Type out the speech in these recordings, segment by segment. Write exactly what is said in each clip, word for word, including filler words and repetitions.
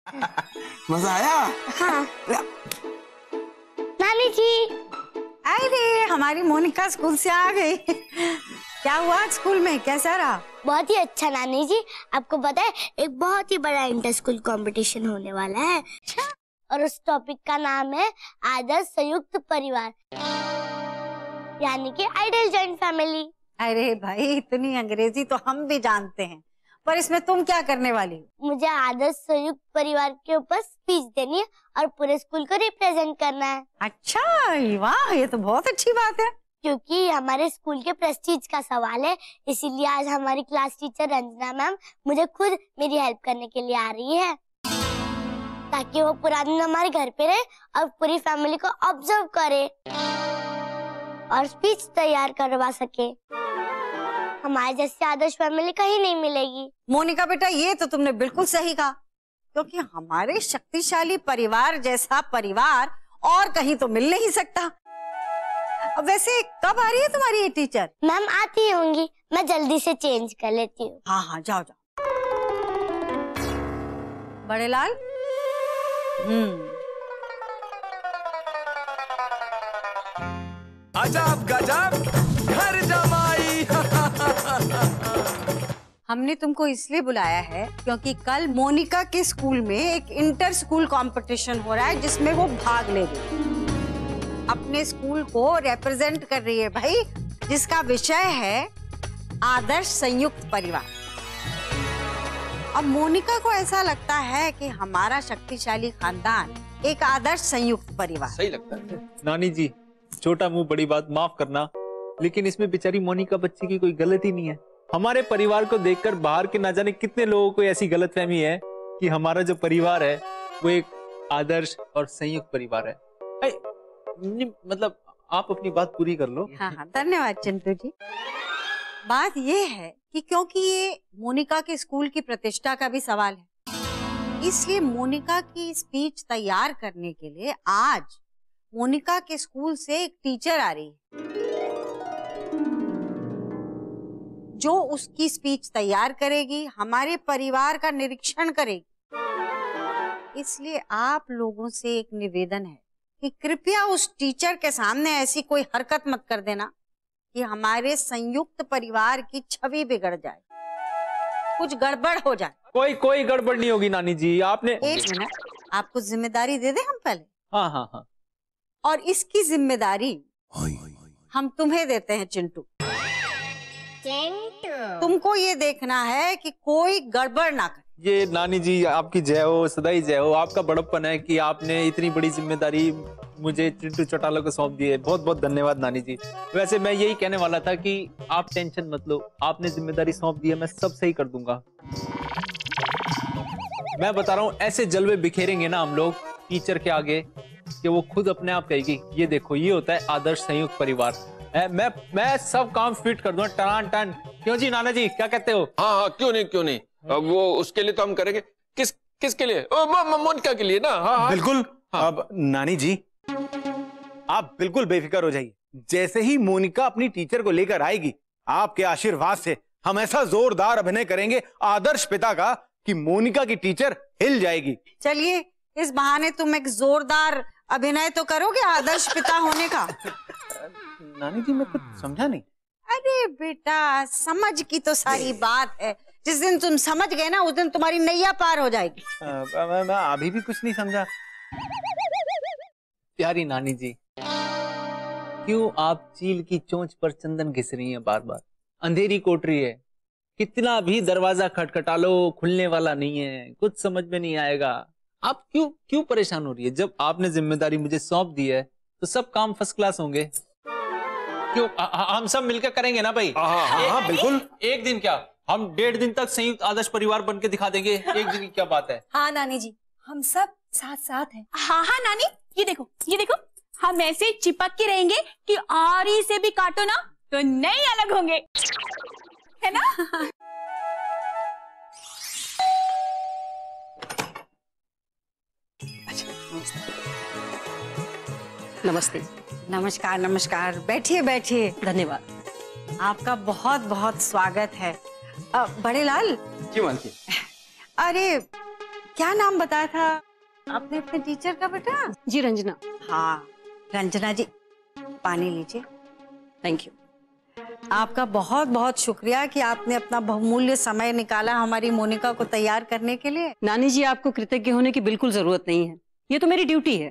मजा आया? हाँ। नानी जी, अरे हमारी मोनिका स्कूल से आ गई। क्या हुआ स्कूल में, कैसा रहा? बहुत ही अच्छा नानी जी। आपको पता है एक बहुत ही बड़ा इंटर स्कूल कंपटीशन होने वाला है और उस टॉपिक का नाम है आदर्श संयुक्त परिवार, यानी कि आइडियल जॉइंट फैमिली। अरे भाई इतनी अंग्रेजी तो हम भी जानते हैं, पर इसमें तुम क्या करने वाली हो? मुझे आदर्श संयुक्त परिवार के ऊपर स्पीच देनी है और पूरे स्कूल को रिप्रेजेंट करना है। अच्छा, वाह, ये तो बहुत अच्छी बात है। क्योंकि हमारे स्कूल के प्रेस्टीज का सवाल है, इसीलिए आज हमारी क्लास टीचर रंजना मैम मुझे खुद मेरी हेल्प करने के लिए आ रही है, ताकि वो पूरा दिन हमारे घर पे रहे और पूरी फैमिली को ऑब्जर्व करे और स्पीच तैयार करवा सके। हमारे जैसी आदर्श फैमिली कहीं नहीं मिलेगी। मोनिका बेटा, ये तो तुमने बिल्कुल सही कहा, क्योंकि हमारे शक्तिशाली परिवार जैसा परिवार और कहीं तो मिल नहीं सकता। अब वैसे कब आ रही है तुम्हारी ये टीचर? मैम आती होंगी, मैं जल्दी से चेंज कर लेती हूँ। हाँ हाँ, जाओ जाओ। बड़े लाल, हम्म अजब गजब घर जमाई। हमने तुमको इसलिए बुलाया है क्योंकि कल मोनिका के स्कूल में एक इंटर स्कूल कंपटीशन हो रहा है जिसमें वो भाग लेगी। अपने स्कूल को रिप्रेजेंट कर रही है भाई, जिसका विषय है आदर्श संयुक्त परिवार। अब मोनिका को ऐसा लगता है कि हमारा शक्तिशाली खानदान एक आदर्श संयुक्त परिवार। सही लगता है। नानी जी, छोटा मुंह बड़ी बात, माफ करना, लेकिन इसमें बेचारी मोनिका बच्ची की कोई गलती नहीं है। हमारे परिवार को देखकर बाहर के ना जाने कितने लोगों को ऐसी गलतफहमी है कि हमारा जो परिवार है वो एक आदर्श और संयुक्त परिवार है। ऐ, मतलब आप अपनी बात पूरी कर लो। हाँ हाँ, धन्यवाद चिंटू जी। बात ये है कि क्योंकि ये मोनिका के स्कूल की प्रतिष्ठा का भी सवाल है, इसलिए मोनिका की स्पीच तैयार करने के लिए आज मोनिका के स्कूल से एक टीचर आ रही है जो उसकी स्पीच तैयार करेगी, हमारे परिवार का निरीक्षण करेगी। इसलिए आप लोगों से एक निवेदन है कि कृपया उस टीचर के सामने ऐसी कोई हरकत मत कर देना कि हमारे संयुक्त परिवार की छवि बिगड़ जाए, कुछ गड़बड़ हो जाए। कोई कोई गड़बड़ नहीं होगी नानी जी। आपने एक मिनट, आपको जिम्मेदारी दे दे हम पहले। हाँ हाँ हाँ। और इसकी जिम्मेदारी हम तुम्हें देते हैं चिंटू। तुमको ये देखना है कि कोई गड़बड़ ना करे। ये नानी जी आपकी जय हो, सदाई जय हो। आपका बड़प्पन है कि आपने इतनी बड़ी जिम्मेदारी मुझे चिंटू चौटाला को सौंप दी है। बहुत बहुत धन्यवाद नानी जी। वैसे मैं यही कहने वाला था कि आप टेंशन मत लो, आपने जिम्मेदारी सौंप दी है, मैं सब सही कर दूंगा। मैं बता रहा हूँ, ऐसे जलवे बिखेरेंगे ना हम लोग टीचर के आगे कि वो खुद अपने आप कहेगी ये देखो, ये होता है आदर्श संयुक्त परिवार। मैं मैं सब काम फिट कर दूंगा टन टन। क्यों जी नाना जी, क्या कहते हो? हाँ हाँ, क्यों नहीं क्यों नहीं। अब वो उसके लिए तो हम करेंगे। किस किसके लिए? ओ, मोनिका के लिए ना। हाँ हाँ बिल्कुल। हाँ। अब नानी जी आप बिल्कुल बेफिक्र हो जाइए। जैसे ही मोनिका अपनी टीचर को लेकर आएगी, आपके आशीर्वाद से हम ऐसा जोरदार अभिनय करेंगे आदर्श पिता का कि मोनिका की टीचर हिल जाएगी। चलिए, इस बहाने तुम एक जोरदार अभिनय तो करोगे आदर्श पिता होने का। नानी जी मैं कुछ समझा नहीं। अरे बेटा, समझ की तो सारी बात है। जिस दिन तुम समझ गए ना, उस दिन तुम्हारी नैया पार हो जाएगी। आ, मैं, मैं अभी भी कुछ नहीं समझा। प्यारी नानी जी, क्यों आप चील की चोंच पर चंदन घिस रही हैं बार बार? अंधेरी कोठरी है, कितना भी दरवाजा खटखटा लो खुलने वाला नहीं है, कुछ समझ में नहीं आएगा। आप क्यों क्यों परेशान हो रही है? जब आपने जिम्मेदारी मुझे सौंप दी है तो सब काम फर्स्ट क्लास होंगे। क्यों आ, आ, हम सब मिलकर करेंगे ना भाई? हाँ हाँ हाँ बिल्कुल। एक दिन क्या, हम डेढ़ दिन तक संयुक्त आदर्श परिवार बन के दिखा देंगे। एक दिन की क्या बात है? हाँ नानी जी, हम सब साथ साथ हैं। हाँ हाँ नानी, ये देखो ये देखो, हम ऐसे चिपक के रहेंगे कि आरी से भी काटो ना तो नहीं अलग होंगे, है ना? नमस्ते। नमस्कार नमस्कार, बैठिए बैठिए। धन्यवाद। आपका बहुत बहुत स्वागत है। अ, बड़े लाल। क्यों मालकिन? अरे क्या नाम बताया था आपने अपने टीचर का बेटा? जी रंजना। हाँ रंजना जी, पानी लीजिए। Thank you. आपका बहुत बहुत शुक्रिया कि आपने अपना बहुमूल्य समय निकाला हमारी मोनिका को तैयार करने के लिए। नानी जी, आपको कृतज्ञ होने की बिल्कुल जरूरत नहीं है, ये तो मेरी ड्यूटी है।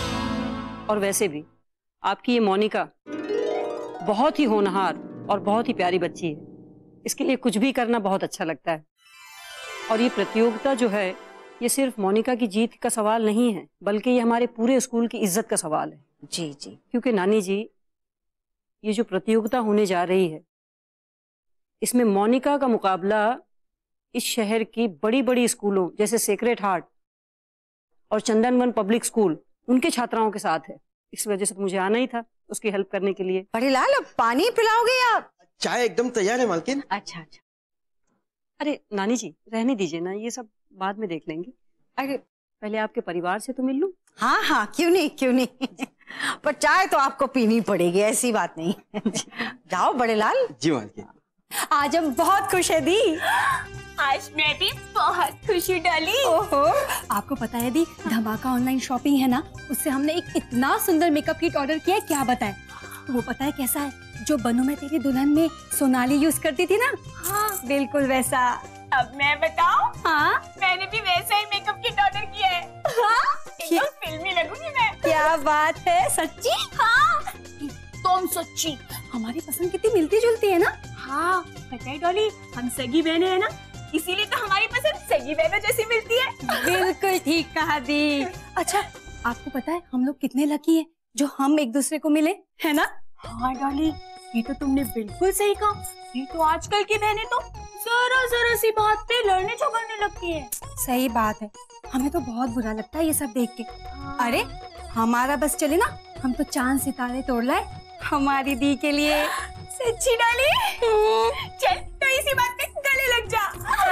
और वैसे भी आपकी ये मोनिका बहुत ही होनहार और बहुत ही प्यारी बच्ची है, इसके लिए कुछ भी करना बहुत अच्छा लगता है। और ये प्रतियोगिता जो है, ये सिर्फ मोनिका की जीत का सवाल नहीं है, बल्कि ये हमारे पूरे स्कूल की इज्जत का सवाल है। जी जी। क्योंकि नानी जी, ये जो प्रतियोगिता होने जा रही है, इसमें मोनिका का मुकाबला इस शहर की बड़ी बड़ी स्कूलों जैसे सेक्रेड हार्ट और चंदनवन पब्लिक स्कूल, उनके छात्राओं के साथ है। इस वजह से तो मुझे आना ही था उसकी हेल्प करने के लिए। बड़े लाल, अब पानी पिलाओगे या? चाय एकदम तैयार है मालकिन। अच्छा अच्छा। अरे नानी जी, रहने दीजिए ना, ये सब बाद में देख लेंगे। अरे पहले आपके परिवार से तो मिल लूं। हाँ हाँ, क्यों नहीं क्यों नहीं पर चाय तो आपको पीनी पड़ेगी, ऐसी बात नहीं। जाओ बड़े लाल। जी मालकिन। आज हम बहुत खुश है दी। आज मैं भी बहुत खुश हूँ डॉली। ओहो, आपको पता है दी, धमाका ऑनलाइन शॉपिंग है ना, उससे हमने एक इतना सुंदर मेकअप किट ऑर्डर किया है, क्या बताएं। वो पता है कैसा है, जो बनू मैं तेरी दुल्हन में सोनाली यूज करती थी ना, हाँ बिल्कुल वैसा। अब मैं बताऊं? हाँ, मैंने भी वैसा ही मेकअप किट ऑर्डर किया है। हाँ? एकदम फिल्मी लगूंगी मैं। क्या बात है, सच्ची? हाँ तुम सच्ची। हमारी पसंद कितनी मिलती जुलती है ना। हाँ पता है डॉली, हम सगी बहनें हैं ना, इसीलिए तो हमारी पसंद सगी बहनों जैसी मिलती है। बिल्कुल ठीक कहा दी। अच्छा, आपको पता है हम लोग कितने लकी हैं जो हम एक दूसरे को मिले, है ना? हाँ डॉली, ये तो तुमने बिल्कुल सही कहा। ये तो आजकल की बहनें तो जरा जरा सी बात पे लड़ने झगड़ने लगती है। सही बात है, हमें तो बहुत बुरा लगता है ये सब देख के। अरे हमारा बस चले ना, हम तो चांद सितारे तोड़ लाए हमारी दी के लिए। सच्ची डाली? चल तो इसी बात पे गले लग जा।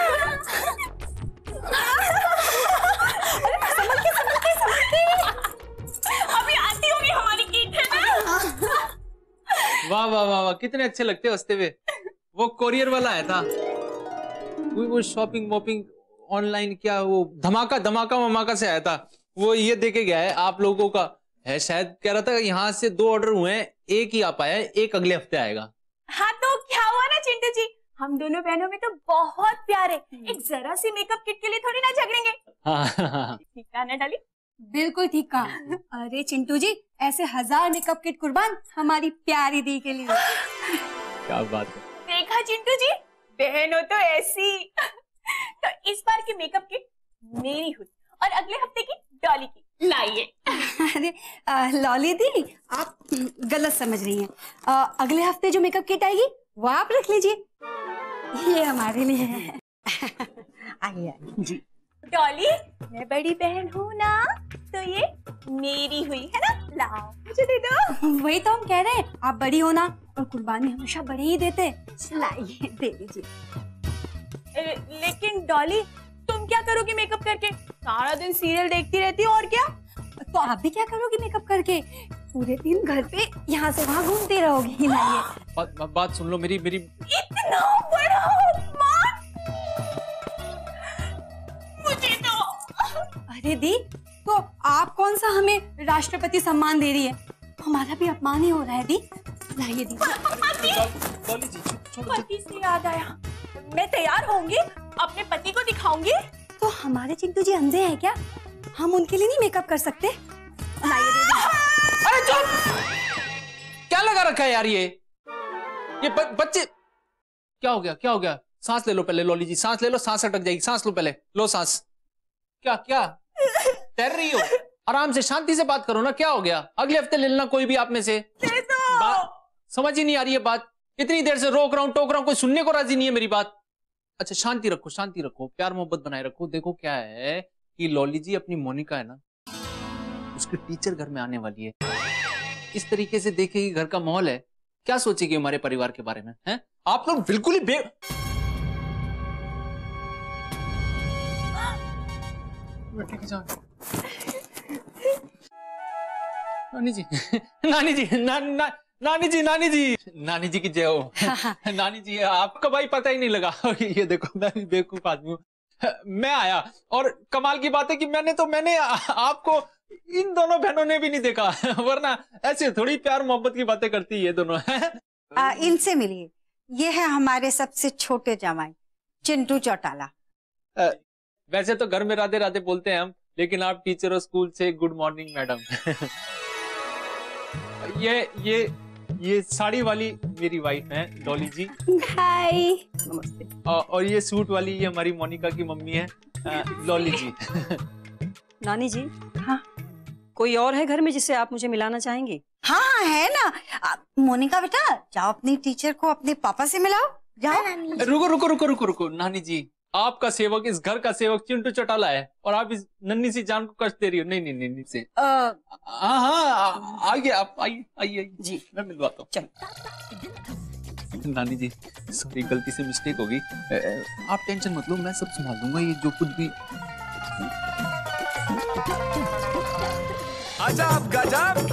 संभल के संभल के संभल के। अभी आती होगी हमारी किट, है ना? वाह वाह वाह वाह, कितने अच्छे लगते हो हंसते हुए। वो कोरियर वाला आया था, वो वो शॉपिंग वॉपिंग ऑनलाइन, क्या वो धमाका धमाका ममाका से आया था, वो ये देके गया है आप लोगों का है शायद। कह रहा था यहाँ से दो ऑर्डर हुए हैं, एक ही आ पाया है, एक अगले हफ्ते आएगा। हाँ तो क्या हुआ ना चिंटू जी, हम दोनों बहनों में तो बहुत प्यार है, एक जरा सी मेकअप किट के लिए थोड़ी ना झगड़ेंगे। हाँ ठीक है ना डाली? बिल्कुल ठीक कहा। अरे चिंटू जी, ऐसे हजार मेकअप किट कुर्बान हमारी प्यारी दी के लिए। क्या बात है। देखा चिंटू जी, बहन हो तो ऐसी। तो इस बार की मेकअप किट मेरी हुई और अगले हफ्ते की डॉली की। लाइए। अरे लॉली दी, आप गलत समझ रही हैं। आ, अगले हफ्ते जो मेकअप किट आएगी वो आप रख लीजिए, ये हमारे लिए है। आइए आइए जी। डॉली, मैं बड़ी बहन हूँ ना, तो ये मेरी हुई है ना, लाओ मुझे दे दो। वही तो हम कह रहे हैं, आप बड़ी हो ना, और कुर्बानी हमेशा बड़े ही देते। लाइए दे दीजिए। लेकिन डॉली, तुम क्या करोगी मेकअप करके? सारा दिन सीरियल देखती रहती हो, और क्या? तो आप भी क्या करोगी मेकअप करके? पूरे दिन घर पे यहाँ से वहाँ घूमती रहोगी। लाइए। बात, बात सुन लो मेरी मेरी इतना बड़ा अपमान मुझे तो। अरे दी, तो आप कौन सा हमें राष्ट्रपति सम्मान दे रही है? हमारा भी अपमान ही हो रहा है दी। लाइए दी। पति से याद आया, मैं तैयार होंगी, अपने पति को दिखाऊंगी। तो हमारे चिंटू जी अंधे हैं क्या? हम उनके लिए नहीं मेकअप कर सकते? लाइए दीदी। अरे चुप! क्या लगा रखा है यार ये ये ब, बच्चे। क्या हो गया क्या हो गया? सांस ले लो पहले लॉली जी, सांस ले लो, सांस अटक जाएगी, सांस लो पहले, लो सांस। क्या क्या तैर रही हो? आराम से शांति से बात करो ना, क्या हो गया? अगले हफ्ते ले लेना कोई भी आप में से। बात समझ ही नहीं आ रही है बात, इतनी देर से रोक रहा हूं टोक रहा हूं, कोई सुनने को राजी नहीं है मेरी बात। अच्छा शांति रखो शांति रखो, प्यार मोहब्बत बनाए रखो। देखो क्या है कि लॉली जी अपनी मोनिका है ना, उसकी टीचर घर में आने वाली है, इस तरीके से देखेगी घर का माहौल है, क्या सोचेगी हमारे परिवार के बारे में? हैं? आप लोग बिल्कुल ही बे नानी जी नानी जी ना, ना, नानी जी नानी जी नानी जी की जय हो। नानी जी आपका भाई पता ही नहीं लगा। ये देखो मैं बेवकूफ आदमी हूँ, मैं आया, और कमाल की बात है कि मैंने तो मैंने आपको इन दोनों बहनों ने भी नहीं देखा, वरना ऐसे थोड़ी प्यार मोहब्बत की बातें करती है दोनों। आ, इनसे मिलिए, ये है हमारे सबसे छोटे जमाई चिंटू चौटाला। वैसे तो घर में राधे राधे बोलते हैं हम, लेकिन आप टीचर हो स्कूल से, गुड मॉर्निंग मैडम। ये ये ये साड़ी वाली मेरी वाइफ है डॉली जी। हाय। नमस्ते। और, और ये सूट वाली ये हमारी मोनिका की मम्मी है, लॉली जी। नानी जी, हाँ कोई और है घर में जिससे आप मुझे मिलाना चाहेंगी? हाँ हाँ है ना। आ, मोनिका बेटा जाओ अपनी टीचर को अपने पापा से मिलाओ, जाओ। रुको रुको रुको रुको रुको नानी जी, आपका सेवक, इस घर का सेवक चिंटू चौटाला है, और आप इस नन्ही सी जान को कष्ट दे रही हो। नहीं नहीं नहीं, नहीं से आ, हाँ हाँ आइए आप, आइए आइए आइए जी मैं मिलवाता हूँ। चलो। नानी जी सॉरी, गलती से मिस्टेक होगी, आप टेंशन मत लो, मैं सब संभाल दूंगा, ये जो कुछ भी। अजब गजब